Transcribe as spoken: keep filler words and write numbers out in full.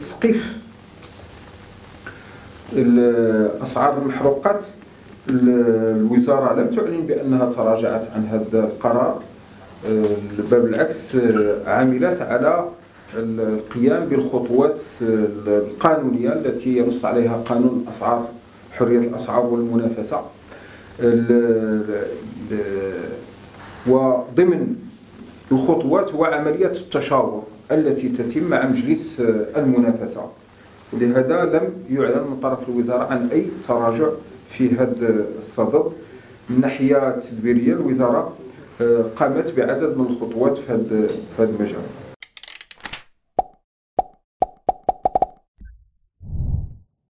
تسقيف أسعار المحروقات، الوزارة لم تعلن بأنها تراجعت عن هذا القرار، بل بالعكس عملت على القيام بالخطوات القانونية التي ينص عليها قانون الأسعار، حرية الأسعار والمنافسة. وضمن الخطوات هو عملية التشاور التي تتم مع مجلس المنافسة، ولهذا لم يعلن من طرف الوزارة عن أي تراجع في هذا الصدد. من ناحية تدبيرية الوزارة قامت بعدد من الخطوات في هذا المجال.